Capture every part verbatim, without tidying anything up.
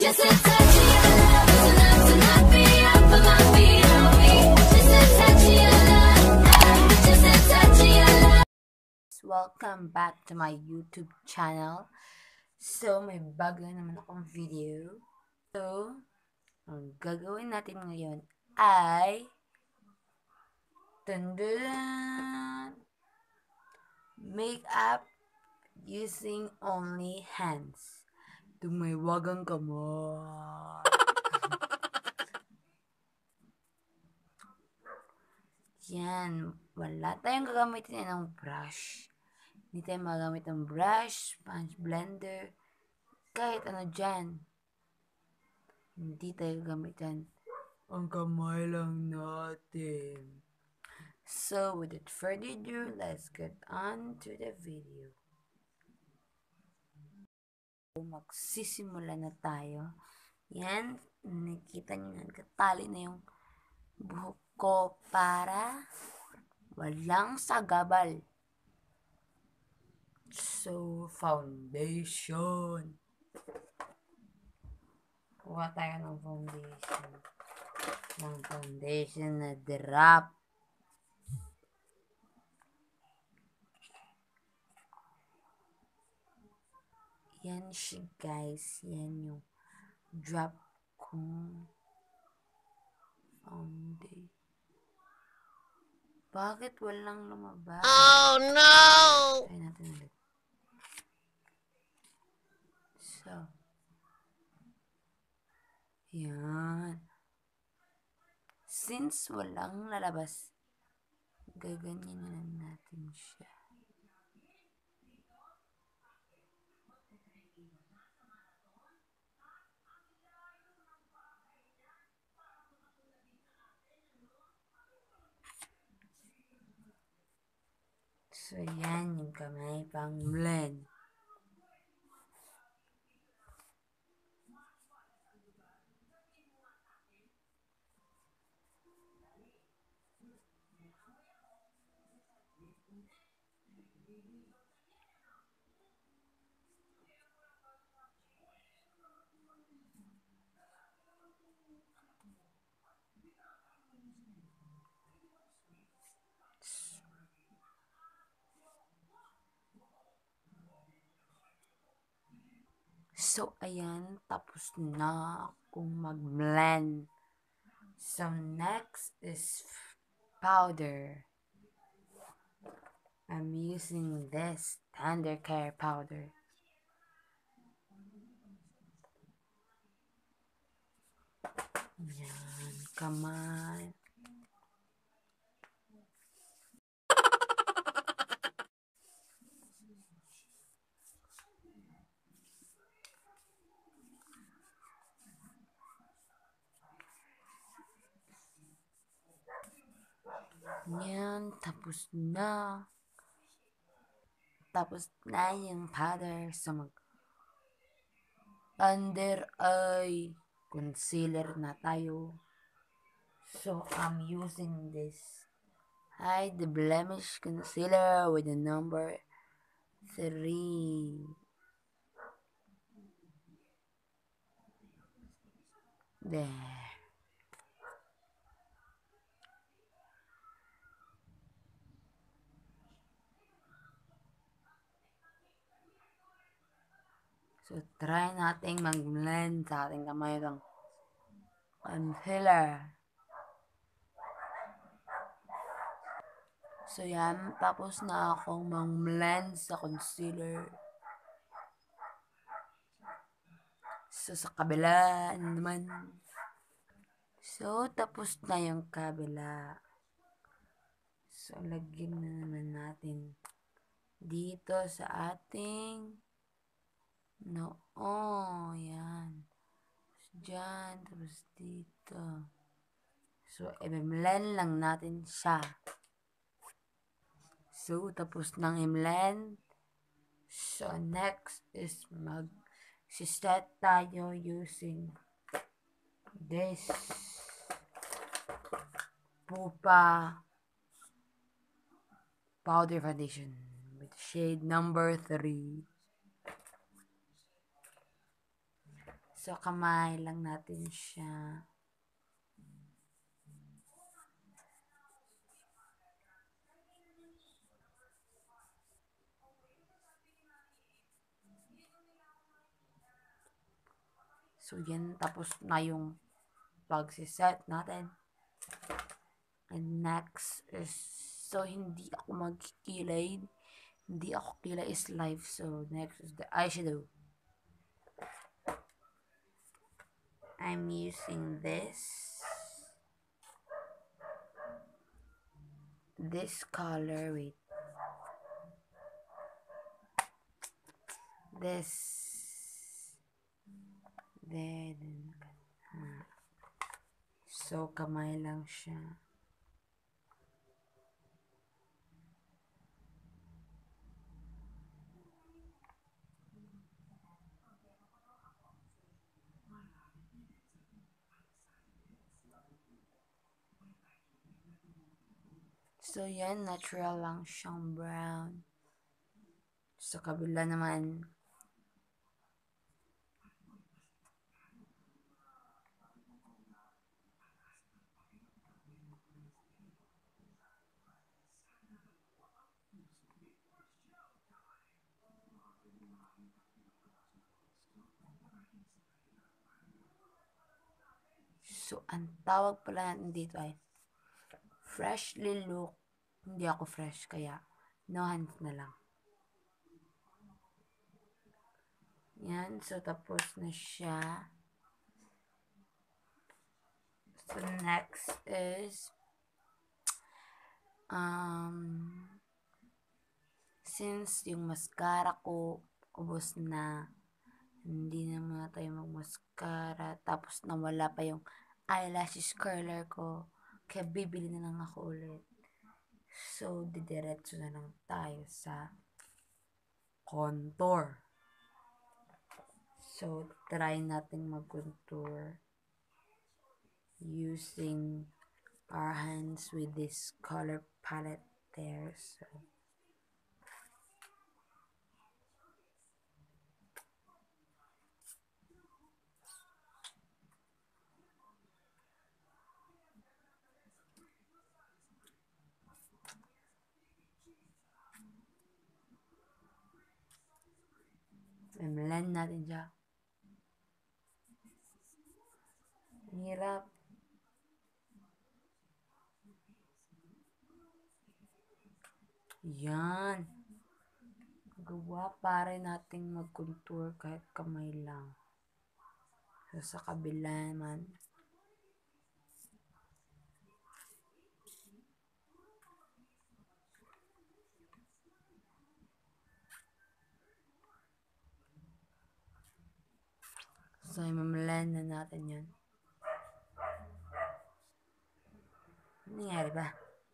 Just a touch of your love is enough to knock me off of my feet. Oh, me. Just a touch of your love. Just a touch of your love. Welcome back to my YouTube channel. So, may bago naman akong video. So, ang gagawin natin ngayon ay Tundun! Makeup using only hands. Tumaywagang kamay. Yan. Wala tayong gagamitin ng brush. Hindi tayo magamit ng brush, sponge blender, kahit ano dyan. Hindi tayo gagamitan. Ang kamay lang natin. So, without further ado, let's get on to the video. Magsisimula na tayo. Yan, nakita nyo na, katali na yung buhok ko para walang sagabal. So, foundation. Kuha tayo ng foundation. Ng foundation na drop. Yan siya, guys. Yan yung drop kong foundation. Bakit walang lumabas? Oh no! Try natin ulit. So, yan. Since walang lalabas, gaganyan na lang natin siya. So, yan yung kamay pang blend. So, ayan, tapos na akong mag-blend. So, next is powder. I'm using this Tender Care powder. Yan, kamay. Yan, tapos na. Tapos na yung powder. So, mag under eye concealer na tayo. So, I'm using this Hide the Blemish Concealer with the number three. There. So, try nating mag-blend sa ating kamay ng concealer. So, yan. Tapos na akong mag-blend sa concealer. So, sa kabila naman. So, tapos na yung kabila. So, lagyan na naman natin dito sa ating no, oh, yan. Diyan, tapos dito. So, i-blend lang natin siya. So, tapos nang i-blend. So, next is mag-set tayo using this Pupa powder foundation with shade number three. So, kamay lang natin siya. So, yan. Tapos na yung pagsiset natin. And next is, so, hindi ako magkikilay. Hindi ako kilay is live. So, next is the eyeshadow. I'm using this. This color, wait. This. There. Ah. So, kamay lang siya. So, yan. Natural lang siyang brown. Sa kabila naman, so, ang tawag pala natin dito ay freshly look. Hindi ako fresh, kaya no hands na lang. Yan. So, tapos na siya. So, next is um since yung mascara ko ubos na, hindi na muna tayo mag-mascara. Tapos, nawala pa yung eyelashes curler ko. Kaya, bibili na lang ako ulit. So, didiretso na lang tayo sa contour. So, try natin mag-contour using our hands with this color palette there. So, blend natin siya. Ang hirap. Yan. Gawa para nating mag-contour kahit kamay lang. So, sa kabila naman. So, i-blend na natin yan. Ano nangyari ba?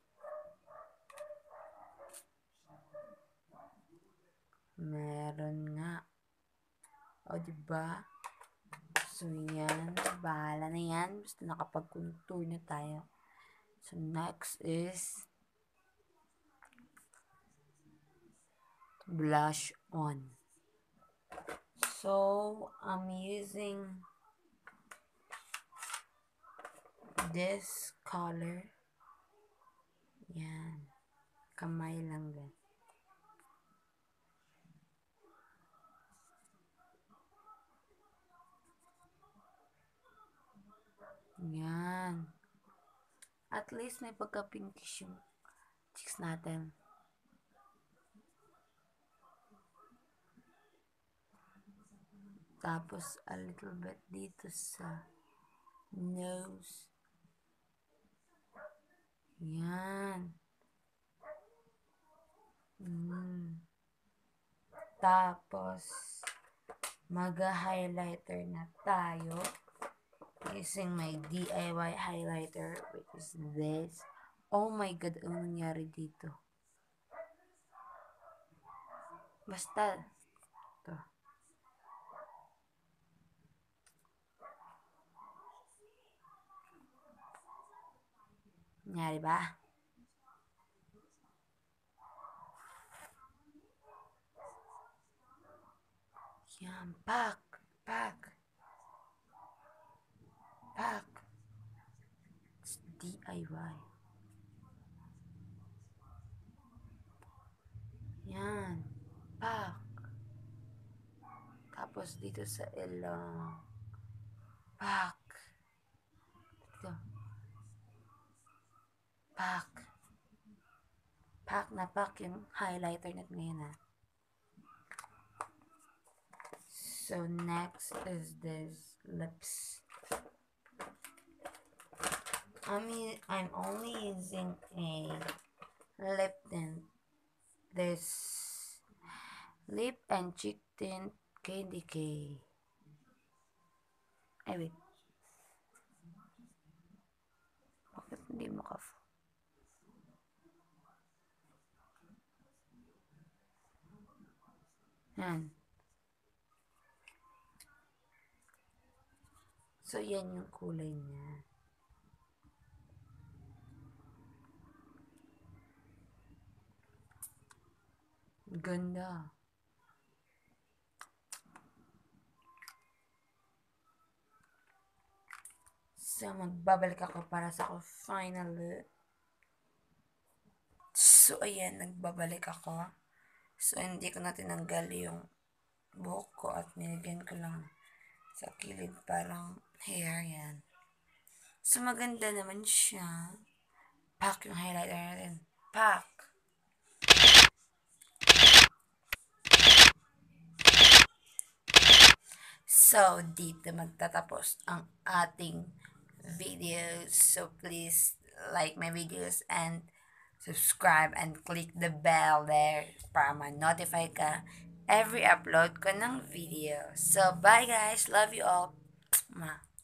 Meron nga. O, diba? So, yan. Bahala na yan. Basta nakapag-contour na tayo. So, next is blush on. So, I'm using this color. Yan. Kamay lang din. Yan. At least may pagka-pinkish yung cheeks natin. Tapos, a little bit dito sa nose. Yan. Mm. Tapos, mag-highlighter na tayo. Using my D I Y highlighter, which is this. Oh my God, ano nangyari dito? Basta, ito. Nangyari ba? Yan, pack, pack. D I Y. Yan. Pak. Tapos dito sa ilong. Pak. Dito. Pak. Pak na pak yung highlighter natin ngayon ha. So next is this lips. I mean, I'm only using a lip tint. This lip and cheek tint Candy K. Ay, wait. Bakit hindi makaf? Yan. So, yan yung kulay niya. Ganda. So, magbabalik ako para sa ako final look. So, ayan, nagbabalik ako. So, hindi ko na tinanggal yung buhok ko at nilagyan ko lang sa kilid parang hair yan. So, maganda naman siya. Pak yung highlighter natin. Pak! So, dito magtatapos ang ating videos. So, please like my videos and subscribe and click the bell there para ma-notify ka every upload ko ng video. So, bye guys! Love you all! Mwah.